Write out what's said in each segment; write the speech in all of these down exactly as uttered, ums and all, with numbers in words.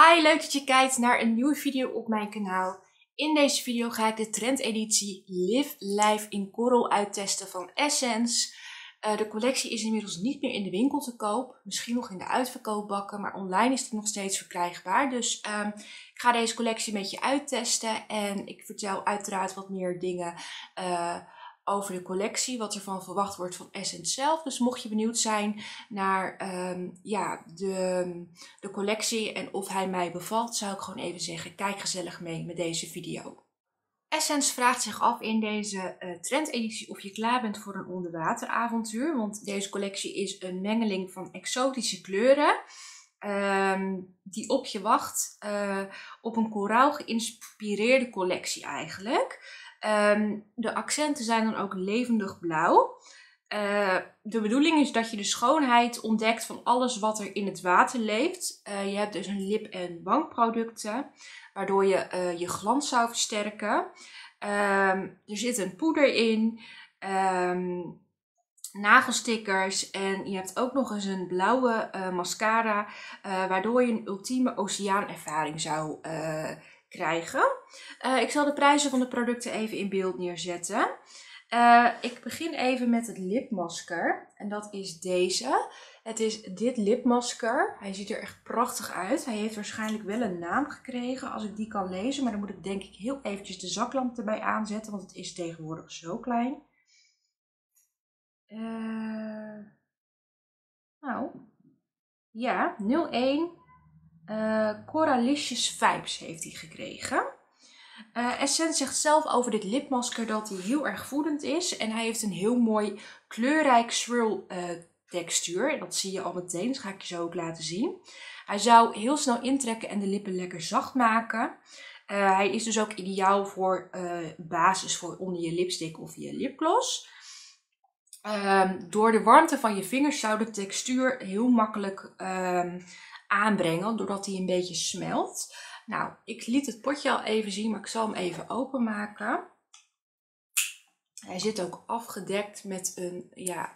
Hi, leuk dat je kijkt naar een nieuwe video op mijn kanaal. In deze video ga ik de trendeditie Live Life in Coral uittesten van Essence. Uh, de collectie is inmiddels niet meer in de winkel te koop. Misschien nog in de uitverkoopbakken, maar online is het nog steeds verkrijgbaar. Dus um, ik ga deze collectie een beetje uittesten en ik vertel uiteraard wat meer dingen uh, over de collectie, wat ervan verwacht wordt van Essence zelf. Dus mocht je benieuwd zijn naar um, ja, de, de collectie en of hij mij bevalt, zou ik gewoon even zeggen, kijk gezellig mee met deze video. Essence vraagt zich af in deze uh, trendeditie of je klaar bent voor een onderwateravontuur. Want deze collectie is een mengeling van exotische kleuren um, die op je wacht uh, op een koraal geïnspireerde collectie eigenlijk. Um, de accenten zijn dan ook levendig blauw. Uh, de bedoeling is dat je de schoonheid ontdekt van alles wat er in het water leeft. Uh, je hebt dus een lip- en wangproducten, waardoor je uh, je glans zou versterken. Um, er zit een poeder in, um, nagelstickers en je hebt ook nog eens een blauwe uh, mascara, uh, waardoor je een ultieme oceaanervaring zou uh, krijgen. Uh, ik zal de prijzen van de producten even in beeld neerzetten. Uh, ik begin even met het lipmasker en dat is deze. Het is dit lipmasker. Hij ziet er echt prachtig uit. Hij heeft waarschijnlijk wel een naam gekregen als ik die kan lezen. Maar dan moet ik denk ik heel eventjes de zaklamp erbij aanzetten, want het is tegenwoordig zo klein. Uh, nou, ja, nul één uh, Coralicious Vibes heeft hij gekregen. Uh, Essence zegt zelf over dit lipmasker dat hij heel erg voedend is. En hij heeft een heel mooi kleurrijk swirl uh, textuur. En dat zie je al meteen, dat ga ik je zo ook laten zien. Hij zou heel snel intrekken en de lippen lekker zacht maken. Uh, hij is dus ook ideaal voor uh, basis voor onder je lipstick of je lipgloss. Um, door de warmte van je vingers zou de textuur heel makkelijk um, aanbrengen, doordat hij een beetje smelt. Nou, ik liet het potje al even zien, maar ik zal hem even openmaken. Hij zit ook afgedekt met een ja,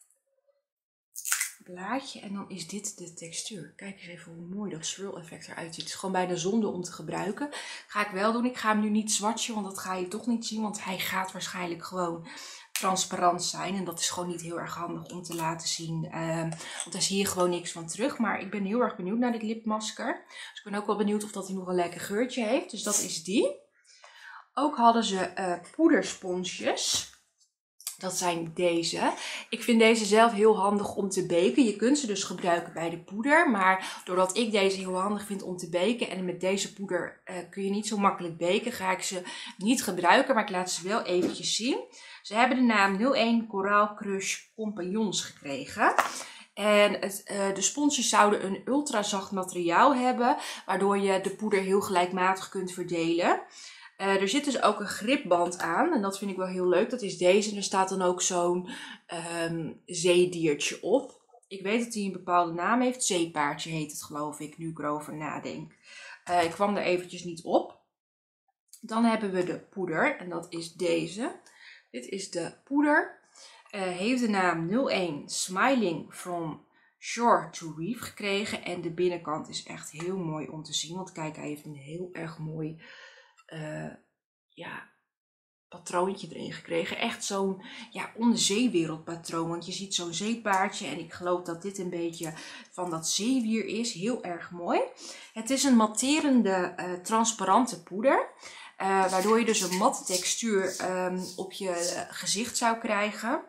blaadje en dan is dit de textuur. Kijk eens even hoe mooi dat swirl effect eruit ziet. Het is gewoon bijna zonde om te gebruiken. Ga ik wel doen. Ik ga hem nu niet swatchen, want dat ga je toch niet zien, want hij gaat waarschijnlijk gewoon transparant zijn en dat is gewoon niet heel erg handig om te laten zien, uh, want daar zie je gewoon niks van terug. Maar ik ben heel erg benieuwd naar dit lipmasker, dus ik ben ook wel benieuwd of dat hij nog een lekker geurtje heeft, dus dat is die. Ook hadden ze uh, poedersponsjes. Dat zijn deze. Ik vind deze zelf heel handig om te beken. Je kunt ze dus gebruiken bij de poeder. Maar doordat ik deze heel handig vind om te beken. En met deze poeder uh, kun je niet zo makkelijk beken. Ga ik ze niet gebruiken. Maar ik laat ze wel eventjes zien. Ze hebben de naam nul één Coral Crush Compagnons gekregen. En het, uh, de sponsjes zouden een ultrazacht materiaal hebben. Waardoor je de poeder heel gelijkmatig kunt verdelen. Uh, er zit dus ook een gripband aan en dat vind ik wel heel leuk. Dat is deze en er staat dan ook zo'n um, zeediertje op. Ik weet dat hij een bepaalde naam heeft. Zeepaardje heet het geloof ik, nu ik erover nadenk. Uh, ik kwam er eventjes niet op. Dan hebben we de poeder en dat is deze. Dit is de poeder. Uh, heeft de naam nul één Smiling from Shore to Reef gekregen. En de binnenkant is echt heel mooi om te zien. Want kijk, hij heeft een heel erg mooi Uh, ja, patroontje erin gekregen. Echt zo'n ja, onderzeewereldpatroon. Want je ziet zo'n zeepaardje. En ik geloof dat dit een beetje van dat zeewier is. Heel erg mooi. Het is een matterende, uh, transparante poeder. Uh, waardoor je dus een matte textuur um, op je gezicht zou krijgen.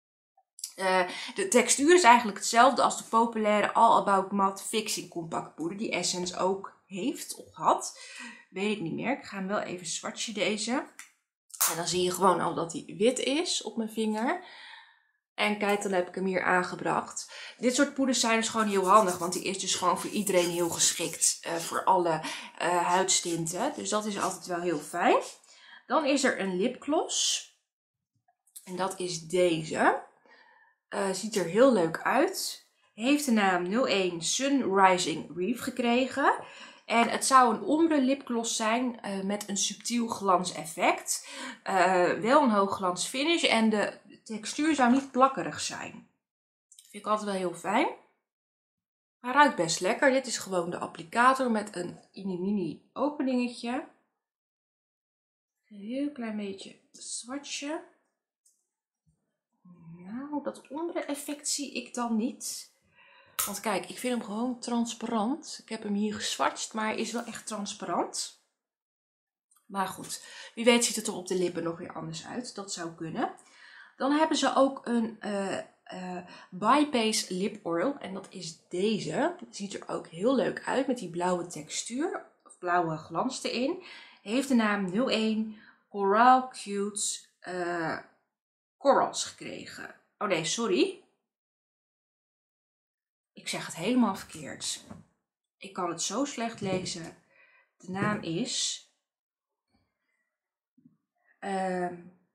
Uh, de textuur is eigenlijk hetzelfde als de populaire All About Matte Fixing Compact poeder. Die Essence ook heeft of had. Weet ik niet meer. Ik ga hem wel even swatchen deze. En dan zie je gewoon al dat hij wit is op mijn vinger. En kijk, dan heb ik hem hier aangebracht. Dit soort poeders zijn dus gewoon heel handig. Want die is dus gewoon voor iedereen heel geschikt. Uh, voor alle uh, huidstinten. Dus dat is altijd wel heel fijn. Dan is er een lipgloss. En dat is deze. Uh, ziet er heel leuk uit. Heeft de naam nul één Sunrising Reef gekregen. En het zou een ombre lipgloss zijn uh, met een subtiel glanseffect. Uh, wel een hoogglans finish en de textuur zou niet plakkerig zijn. Vind ik altijd wel heel fijn. Hij ruikt best lekker. Dit is gewoon de applicator met een mini openingetje. Een heel klein beetje swatchen. Nou, dat onder effect zie ik dan niet. Want kijk, ik vind hem gewoon transparant. Ik heb hem hier geswatcht, maar hij is wel echt transparant. Maar goed, wie weet ziet het er op de lippen nog weer anders uit. Dat zou kunnen. Dan hebben ze ook een uh, uh, Bypass Lip Oil. En dat is deze. Ziet er ook heel leuk uit met die blauwe textuur. Of blauwe glans erin. Heeft de naam nul één Coral Cute uh, Corals gekregen. Oh nee, sorry. Ik zeg het helemaal verkeerd. Ik kan het zo slecht lezen. De naam is... Uh,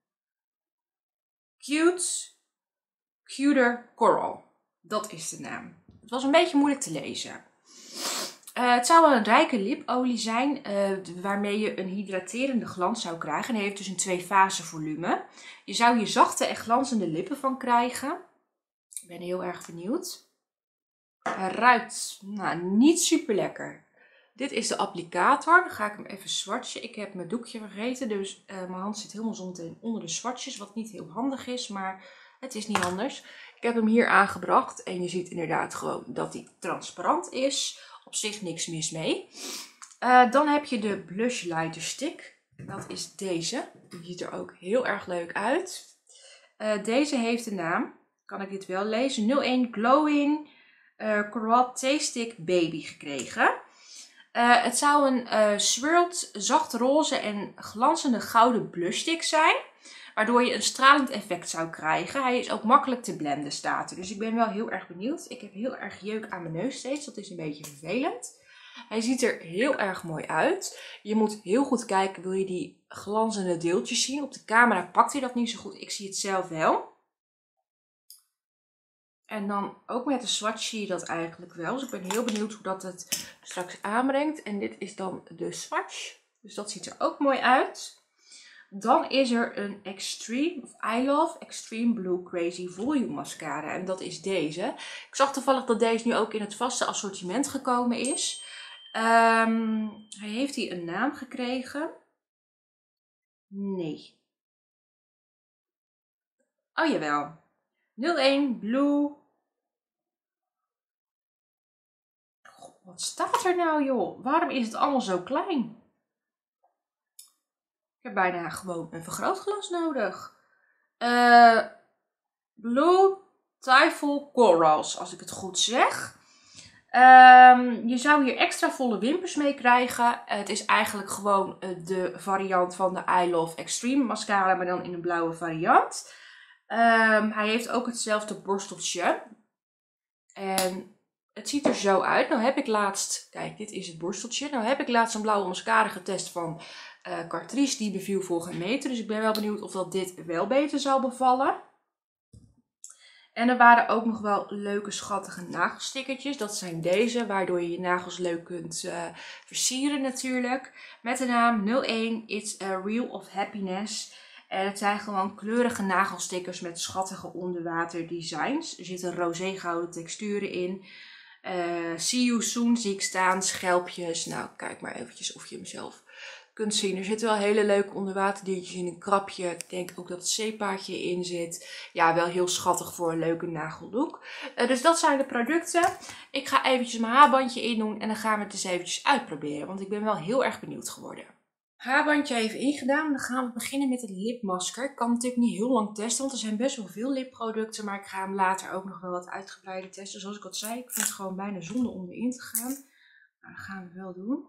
Cute... Cuter Coral. Dat is de naam. Het was een beetje moeilijk te lezen. Uh, het zou wel een rijke lipolie zijn, uh, waarmee je een hydraterende glans zou krijgen. En hij heeft dus een twee fase volume. Je zou hier zachte en glanzende lippen van krijgen. Ik ben heel erg benieuwd. Hij ruikt nou, niet super lekker. Dit is de applicator. Dan ga ik hem even swatchen. Ik heb mijn doekje vergeten, dus uh, mijn hand zit helemaal zometeen onder de swatches. Wat niet heel handig is, maar het is niet anders. Ik heb hem hier aangebracht en je ziet inderdaad gewoon dat hij transparant is. Op zich niks mis mee. Uh, dan heb je de Blush Lighter Stick. Dat is deze. Die ziet er ook heel erg leuk uit. Uh, deze heeft de naam, kan ik dit wel lezen, nul één Glowing uh, Coral T-Stick Baby gekregen. Uh, het zou een uh, swirled, zacht roze en glanzende gouden blush stick zijn. Waardoor je een stralend effect zou krijgen. Hij is ook makkelijk te blenden, staat er. Dus ik ben wel heel erg benieuwd. Ik heb heel erg jeuk aan mijn neus steeds. Dat is een beetje vervelend. Hij ziet er heel erg mooi uit. Je moet heel goed kijken, wil je die glanzende deeltjes zien. Op de camera pakt hij dat niet zo goed. Ik zie het zelf wel. En dan ook met de swatch zie je dat eigenlijk wel. Dus ik ben heel benieuwd hoe dat het straks aanbrengt. En dit is dan de swatch. Dus dat ziet er ook mooi uit. Dan is er een Extreme, of I Love Extreme Blue Crazy Volume Mascara. En dat is deze. Ik zag toevallig dat deze nu ook in het vaste assortiment gekomen is. Um, hij heeft hier een naam gekregen. Nee. Oh jawel. nul één Blue. God, wat staat er nou joh? Waarom is het allemaal zo klein? Ik heb bijna gewoon een vergrootglas nodig. Uh, Blue Typhoon Corals, als ik het goed zeg. Um, je zou hier extra volle wimpers mee krijgen. Uh, het is eigenlijk gewoon uh, de variant van de I Love Extreme mascara, maar dan in een blauwe variant. Um, hij heeft ook hetzelfde borsteltje. En het ziet er zo uit. Nou heb ik laatst, kijk dit is het borsteltje. Nou heb ik laatst een blauwe mascara getest van uh, Catrice. Die beviel voor geen meter. Dus ik ben wel benieuwd of dat dit wel beter zou bevallen. En er waren ook nog wel leuke schattige nagelstickertjes. Dat zijn deze, waardoor je je nagels leuk kunt uh, versieren natuurlijk. Met de naam nul één It's a Reel of Happiness. En het zijn gewoon kleurige nagelstickers met schattige onderwater designs. Er zitten roze gouden texturen in. Uh, see you soon zie ik staan, schelpjes. Nou, kijk maar eventjes of je hem zelf kunt zien. Er zitten wel hele leuke onderwaterdiertjes in, een krabje. Ik denk ook dat het zeepaardje in zit. Ja, wel heel schattig voor een leuke nagellook. Uh, dus dat zijn de producten. Ik ga eventjes mijn haarbandje in doen en dan gaan we het eens eventjes uitproberen. Want ik ben wel heel erg benieuwd geworden. Haarbandje even ingedaan. Dan gaan we beginnen met het lipmasker. Ik kan natuurlijk niet heel lang testen, want er zijn best wel veel lipproducten. Maar ik ga hem later ook nog wel wat uitgebreider testen. Zoals ik al zei, ik vind het gewoon bijna zonde om erin te gaan. Nou, dat gaan we wel doen.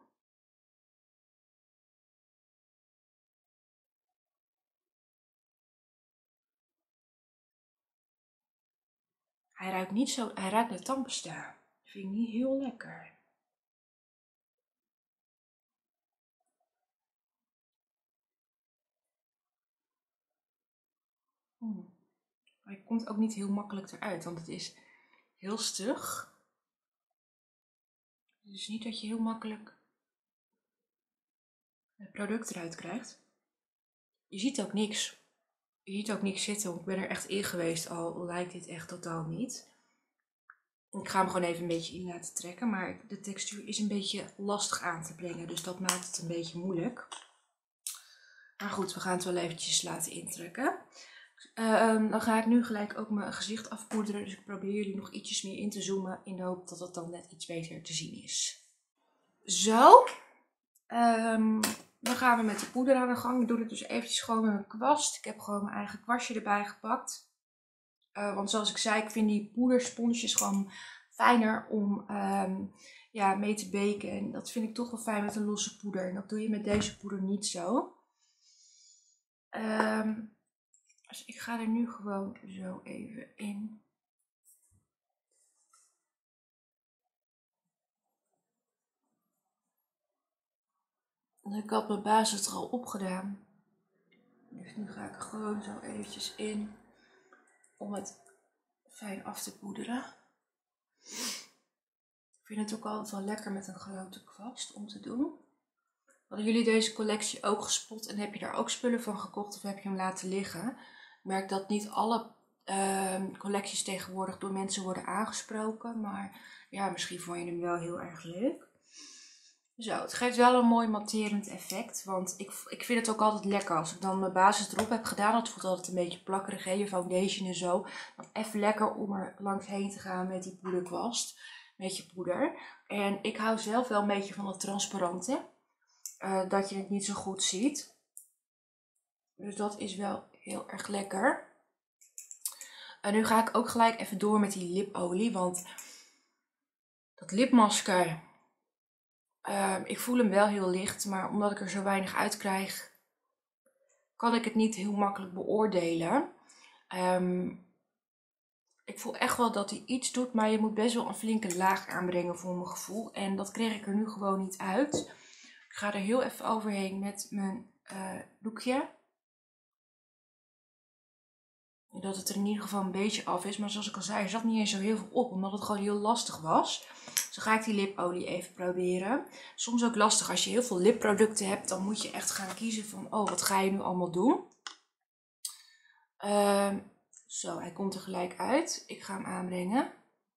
Hij ruikt niet zo, hij ruikt naar tandpasta. Dat vind ik niet heel lekker. Hmm. Hij komt ook niet heel makkelijk eruit, want het is heel stug. Dus niet dat je heel makkelijk het product eruit krijgt. Je ziet ook niks. Je ziet ook niks zitten, want ik ben er echt in geweest, al lijkt dit echt totaal niet. Ik ga hem gewoon even een beetje in laten trekken. Maar de textuur is een beetje lastig aan te brengen. Dus dat maakt het een beetje moeilijk. Maar goed, we gaan het wel eventjes laten intrekken. Uh, dan ga ik nu gelijk ook mijn gezicht afpoederen. Dus ik probeer jullie nog ietsjes meer in te zoomen. In de hoop dat het dan net iets beter te zien is. Zo. Um, dan gaan we met de poeder aan de gang. Ik doe het dus eventjes gewoon met mijn kwast. Ik heb gewoon mijn eigen kwastje erbij gepakt. Uh, want zoals ik zei, ik vind die poedersponsjes gewoon fijner om um, ja, mee te beken. En dat vind ik toch wel fijn met een losse poeder. En dat doe je met deze poeder niet zo. Um, dus ik ga er nu gewoon zo even in. Ik had mijn basis er al opgedaan. Dus nu ga ik er gewoon zo eventjes in. Om het fijn af te poederen. Ik vind het ook altijd wel lekker met een grote kwast om te doen. Hadden jullie deze collectie ook gespot en heb je daar ook spullen van gekocht of heb je hem laten liggen? Ik merk dat niet alle uh, collecties tegenwoordig door mensen worden aangesproken. Maar ja, misschien vond je hem wel heel erg leuk. Zo, het geeft wel een mooi matterend effect. Want ik, ik vind het ook altijd lekker als ik dan mijn basis erop heb gedaan. Het voelt altijd een beetje plakkerig, hè, je foundation en zo. Dan even lekker om er langs heen te gaan met die poederkwast. Met je poeder. En ik hou zelf wel een beetje van het transparante. Uh, dat je het niet zo goed ziet. Dus dat is wel heel erg lekker. En nu ga ik ook gelijk even door met die lipolie. Want dat lipmasker... Uh, ik voel hem wel heel licht, maar omdat ik er zo weinig uit krijg, kan ik het niet heel makkelijk beoordelen. Um, ik voel echt wel dat hij iets doet, maar je moet best wel een flinke laag aanbrengen voor mijn gevoel. En dat kreeg ik er nu gewoon niet uit. Ik ga er heel even overheen met mijn uh, doekje. Dat het er in ieder geval een beetje af is. Maar zoals ik al zei, er zat niet eens zo heel veel op, omdat het gewoon heel lastig was. Dus dan ga ik die lipolie even proberen. Soms ook lastig als je heel veel lipproducten hebt. Dan moet je echt gaan kiezen van, oh, wat ga je nu allemaal doen? Uh, zo, hij komt er gelijk uit. Ik ga hem aanbrengen.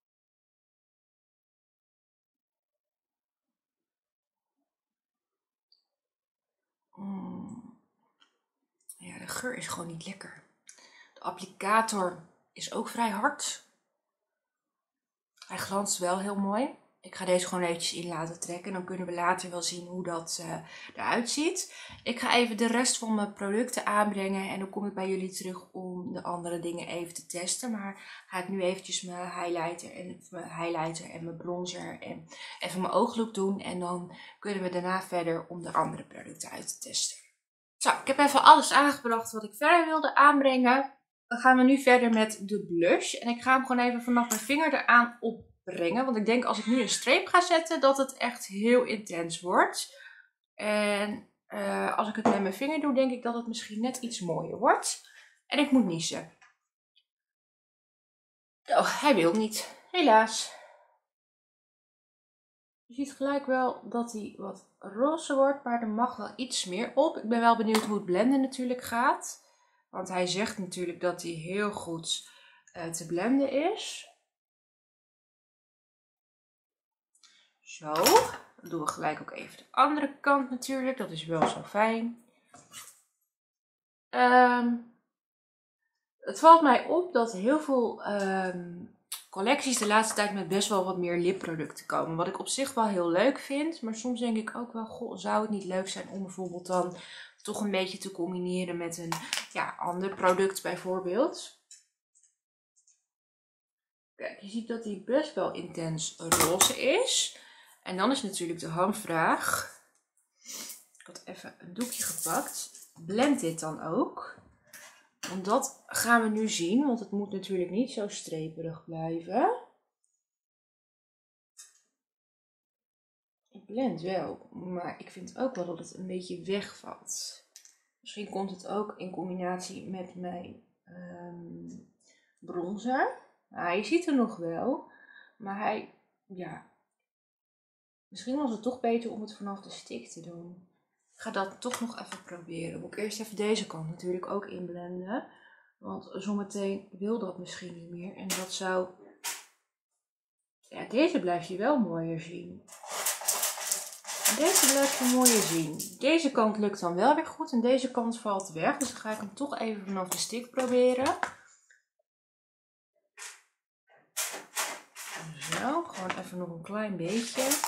Mm. Ja, de geur is gewoon niet lekker. De applicator is ook vrij hard. Hij glanst wel heel mooi. Ik ga deze gewoon eventjes in laten trekken. Dan kunnen we later wel zien hoe dat uh, eruit ziet. Ik ga even de rest van mijn producten aanbrengen. En dan kom ik bij jullie terug om de andere dingen even te testen. Maar ga ik nu eventjes mijn highlighter en mijn, highlighter en mijn bronzer en even mijn ooglook doen. En dan kunnen we daarna verder om de andere producten uit te testen. Zo, ik heb even alles aangebracht wat ik verder wilde aanbrengen. Dan gaan we nu verder met de blush. En ik ga hem gewoon even vanaf mijn vinger eraan opbrengen. Want ik denk als ik nu een streep ga zetten, dat het echt heel intens wordt. En uh, als ik het met mijn vinger doe, denk ik dat het misschien net iets mooier wordt. En ik moet niezen. Oh, hij wil niet. Helaas. Je ziet gelijk wel dat hij wat roze wordt, maar er mag wel iets meer op. Ik ben wel benieuwd hoe het blenden natuurlijk gaat. Want hij zegt natuurlijk dat hij heel goed uh, te blenden is. Zo, dan doen we gelijk ook even de andere kant natuurlijk. Dat is wel zo fijn. Um, het valt mij op dat heel veel um, collecties de laatste tijd met best wel wat meer lipproducten komen. Wat ik op zich wel heel leuk vind. Maar soms denk ik ook wel, goh, zou het niet leuk zijn om bijvoorbeeld dan toch een beetje te combineren met een ja, ander product bijvoorbeeld. Kijk, je ziet dat hij best wel intens roze is. En dan is natuurlijk de hamvraag. Ik had even een doekje gepakt. Blend dit dan ook. Want dat gaan we nu zien. Want het moet natuurlijk niet zo streperig blijven. Ik blend wel. Maar ik vind ook wel dat het een beetje wegvalt. Misschien komt het ook in combinatie met mijn um, bronzer. Nou, je ziet er nog wel. Maar hij, ja... Misschien was het toch beter om het vanaf de stick te doen. Ik ga dat toch nog even proberen. Moet ik eerst even deze kant natuurlijk ook inblenden. Want zometeen wil dat misschien niet meer. En dat zou Ja, deze blijf je wel mooier zien. Deze blijf je mooier zien. Deze kant lukt dan wel weer goed en deze kant valt weg. Dus dan ga ik hem toch even vanaf de stick proberen. Zo, gewoon even nog een klein beetje.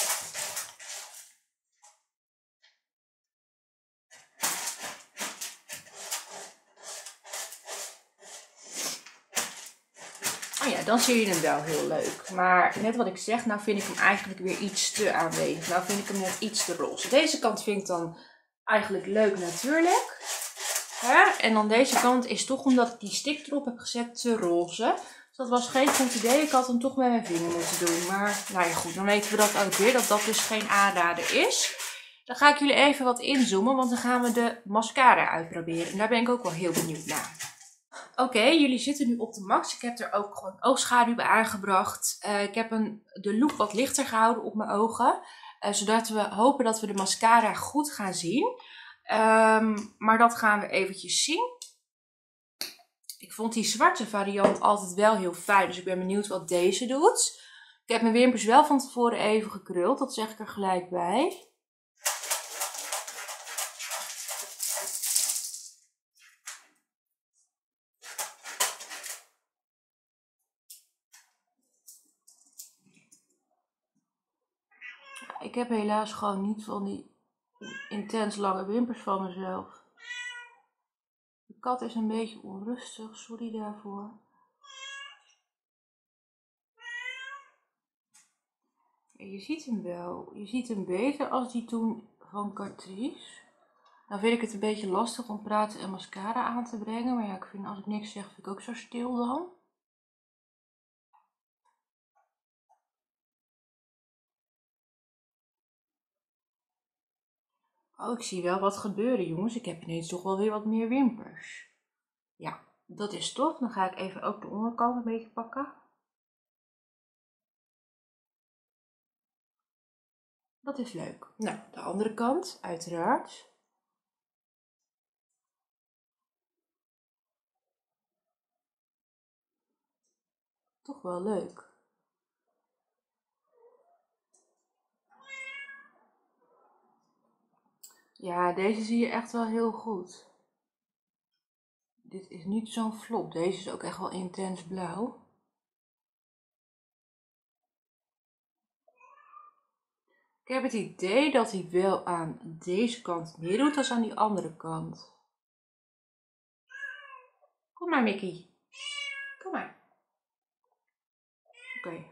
Oh ja, dan zie je hem wel heel leuk. Maar net wat ik zeg, nou vind ik hem eigenlijk weer iets te aanwezig. Nou vind ik hem net iets te roze. Deze kant vind ik dan eigenlijk leuk natuurlijk. Hè? En dan deze kant is toch, omdat ik die stick erop heb gezet, te roze. Dus dat was geen goed idee. Ik had hem toch met mijn vinger moeten doen. Maar nou ja, goed, dan weten we dat ook weer. Dat dat dus geen aanrader is. Dan ga ik jullie even wat inzoomen. Want dan gaan we de mascara uitproberen. En daar ben ik ook wel heel benieuwd naar. Oké, okay, jullie zitten nu op de max. Ik heb er ook gewoon oogschaduw bij aangebracht. Uh, ik heb een, de look wat lichter gehouden op mijn ogen. Uh, zodat we hopen dat we de mascara goed gaan zien. Um, maar dat gaan we eventjes zien. Ik vond die zwarte variant altijd wel heel fijn. Dus ik ben benieuwd wat deze doet. Ik heb mijn wimpers wel van tevoren even gekruld. Dat zeg ik er gelijk bij. Ik heb helaas gewoon niet van die intens lange wimpers van mezelf. De kat is een beetje onrustig, sorry daarvoor. Je ziet hem wel. Je ziet hem beter als die toen van Catrice. Nou vind ik het een beetje lastig om praten en mascara aan te brengen. Maar ja, ik vind als ik niks zeg, vind ik ook zo stil dan. Oh, ik zie wel wat gebeuren, jongens. Ik heb ineens toch wel weer wat meer wimpers. Ja, dat is tof. Dan ga ik even ook de onderkant een beetje pakken. Dat is leuk. Nou, de andere kant, uiteraard. Toch wel leuk. Ja, deze zie je echt wel heel goed. Dit is niet zo'n flop. Deze is ook echt wel intens blauw. Ik heb het idee dat hij wel aan deze kant meer doet dan aan die andere kant. Kom maar, Mickey. Kom maar. Oké. Okay.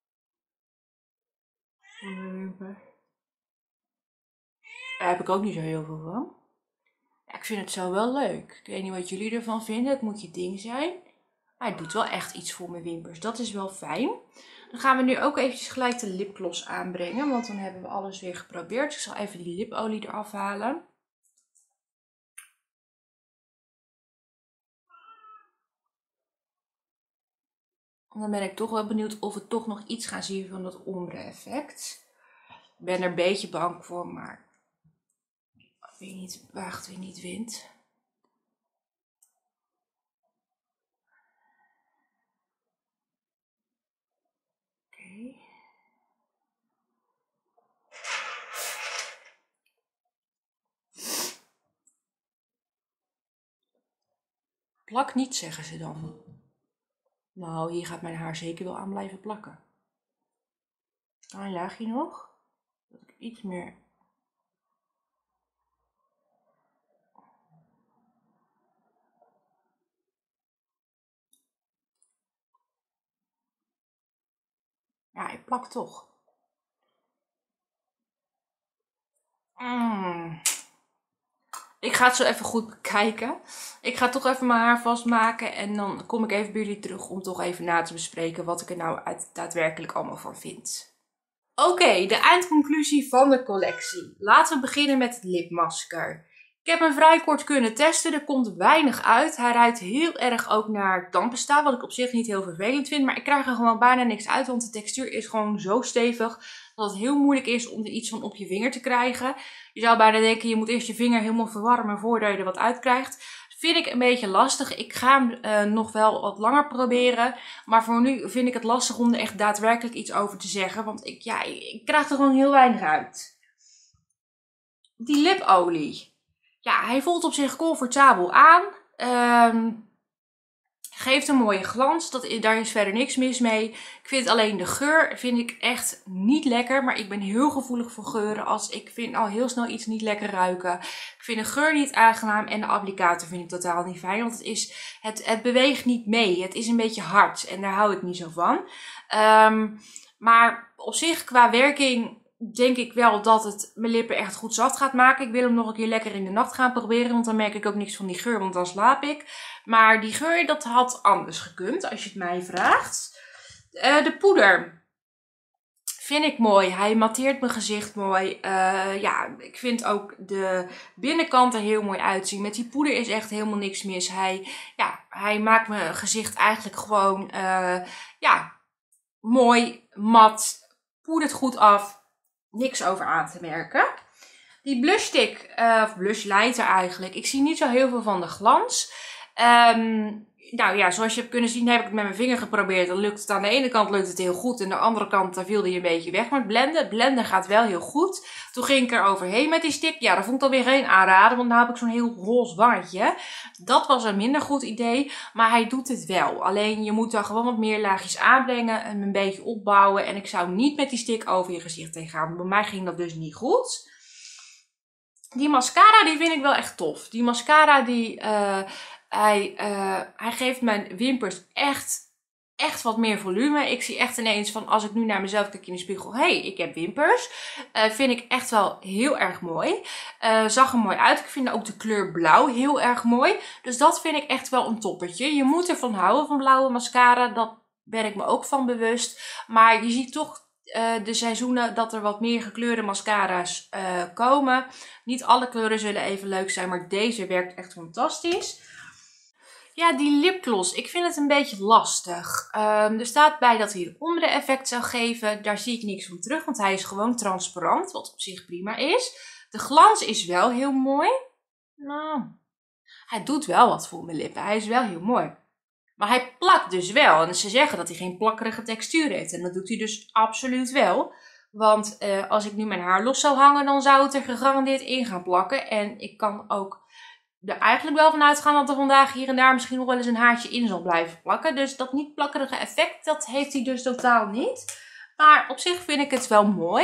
Daar heb ik ook niet zo heel veel van. Ja, ik vind het zo wel leuk. Ik weet niet wat jullie ervan vinden. Het moet je ding zijn. Maar het doet wel echt iets voor mijn wimpers. Dat is wel fijn. Dan gaan we nu ook eventjes gelijk de lipgloss aanbrengen. Want dan hebben we alles weer geprobeerd. Ik zal even die lipolie eraf halen. En dan ben ik toch wel benieuwd of we toch nog iets gaan zien van dat ombre effect. Ik ben er een beetje bang voor, maar wie niet waagt, wie niet wint. Oké. Okay. Plak niet, zeggen ze dan. Nou, hier gaat mijn haar zeker wel aan blijven plakken. Een laagje nog. Dat ik iets meer... Ja, ik plak toch. Mm. Ik ga het zo even goed bekijken. Ik ga toch even mijn haar vastmaken. En dan kom ik even bij jullie terug om toch even na te bespreken wat ik er nou uit, daadwerkelijk allemaal van vind. Oké, okay, de eindconclusie van de collectie. Laten we beginnen met het lipmasker. Ik heb hem vrij kort kunnen testen. Er komt weinig uit. Hij ruikt heel erg ook naar tandpasta. Wat ik op zich niet heel vervelend vind. Maar ik krijg er gewoon bijna niks uit. Want de textuur is gewoon zo stevig. Dat het heel moeilijk is om er iets van op je vinger te krijgen. Je zou bijna denken, je moet eerst je vinger helemaal verwarmen voordat je er wat uit krijgt. Vind ik een beetje lastig. Ik ga hem uh, nog wel wat langer proberen. Maar voor nu vind ik het lastig om er echt daadwerkelijk iets over te zeggen. Want ik, ja, ik krijg er gewoon heel weinig uit. Die lipolie. Ja, hij voelt op zich comfortabel aan. Um, geeft een mooie glans. Dat, daar is verder niks mis mee. Ik vind alleen de geur vind ik echt niet lekker. Maar ik ben heel gevoelig voor geuren. Als ik vind al heel snel iets niet lekker ruiken. Ik vind de geur niet aangenaam. En de applicator vind ik totaal niet fijn. Want het, is, het, het beweegt niet mee. Het is een beetje hard. En daar hou ik niet zo van. Um, maar op zich qua werking denk ik wel dat het mijn lippen echt goed zacht gaat maken. Ik wil hem nog een keer lekker in de nacht gaan proberen. Want dan merk ik ook niks van die geur. Want dan slaap ik. Maar die geur, dat had anders gekund. Als je het mij vraagt. Uh, de poeder. Vind ik mooi. Hij matteert mijn gezicht mooi. Uh, ja, ik vind ook de binnenkant er heel mooi uitzien. Met die poeder is echt helemaal niks mis. Hij, ja, hij maakt mijn gezicht eigenlijk gewoon uh, ja, mooi, mat. Poedert goed af. Niks over aan te merken. Die blushstick, uh, of blushlighter eigenlijk. Ik zie niet zo heel veel van de glans. Um, nou ja, zoals je hebt kunnen zien heb ik het met mijn vinger geprobeerd. Dan lukt het aan de ene kant lukt het heel goed. En aan de andere kant daar viel hij een beetje weg. Maar het blenden, blenden gaat wel heel goed. Toen ging ik er overheen met die stick. Ja, dat vond ik dan weer geen aanrader. Want nu heb ik zo'n heel roze wangetje. Dat was een minder goed idee. Maar hij doet het wel. Alleen je moet daar gewoon wat meer laagjes aanbrengen. En een beetje opbouwen. En ik zou niet met die stick over je gezicht heen gaan. Bij mij ging dat dus niet goed. Die mascara die vind ik wel echt tof. Die mascara die... Uh, Hij, uh, hij geeft mijn wimpers echt, echt wat meer volume. Ik zie echt ineens van als ik nu naar mezelf kijk in de spiegel. Hé, hey, ik heb wimpers. Uh, vind ik echt wel heel erg mooi. Uh, zag er mooi uit. Ik vind ook de kleur blauw heel erg mooi. Dus dat vind ik echt wel een toppertje. Je moet ervan houden van blauwe mascara. Dat ben ik me ook van bewust. Maar je ziet toch uh, de seizoenen dat er wat meer gekleurde mascara's uh, komen. Niet alle kleuren zullen even leuk zijn. Maar deze werkt echt fantastisch. Ja, die lipgloss. Ik vind het een beetje lastig. Um, er staat bij dat hij een ombre-effect zou geven. Daar zie ik niks van terug, want hij is gewoon transparant. Wat op zich prima is. De glans is wel heel mooi. Nou, hij doet wel wat voor mijn lippen. Hij is wel heel mooi. Maar hij plakt dus wel. En ze zeggen dat hij geen plakkerige textuur heeft. En dat doet hij dus absoluut wel. Want uh, als ik nu mijn haar los zou hangen, dan zou het er gegarandeerd in gaan plakken. En ik kan ook er eigenlijk wel van uitgaan dat er vandaag hier en daar misschien nog wel eens een haartje in zal blijven plakken. Dus dat niet plakkerige effect, dat heeft hij dus totaal niet. Maar op zich vind ik het wel mooi.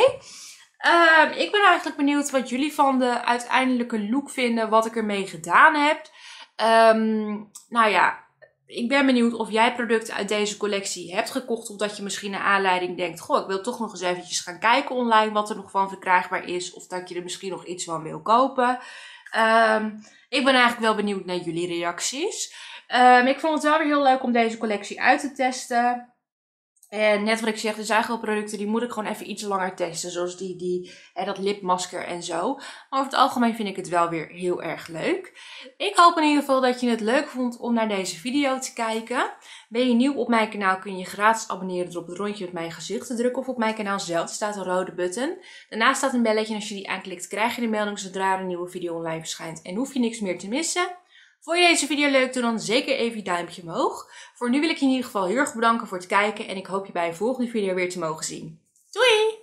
Uh, ik ben eigenlijk benieuwd wat jullie van de uiteindelijke look vinden, wat ik ermee gedaan heb. Um, nou ja, ik ben benieuwd of jij producten uit deze collectie hebt gekocht. Of dat je misschien naar aanleiding denkt, goh, ik wil toch nog eens eventjes gaan kijken online wat er nog van verkrijgbaar is. Of dat je er misschien nog iets van wil kopen. Um, ik ben eigenlijk wel benieuwd naar jullie reacties. Um, ik vond het wel weer heel leuk om deze collectie uit te testen. En net wat ik zeg, er zijn gewoon producten die moet ik gewoon even iets langer testen. Zoals die, die eh, dat lipmasker en zo. Maar over het algemeen vind ik het wel weer heel erg leuk. Ik hoop in ieder geval dat je het leuk vond om naar deze video te kijken. Ben je nieuw op mijn kanaal kun je gratis abonneren door op het rondje met mijn gezicht te drukken. Of op mijn kanaal zelf staat een rode button. Daarnaast staat een belletje en als je die aanklikt krijg je de melding zodra er een nieuwe video online verschijnt. En hoef je niks meer te missen. Vond je deze video leuk? Doe dan zeker even je duimpje omhoog. Voor nu wil ik je in ieder geval heel erg bedanken voor het kijken. En ik hoop je bij een volgende video weer te mogen zien. Doei!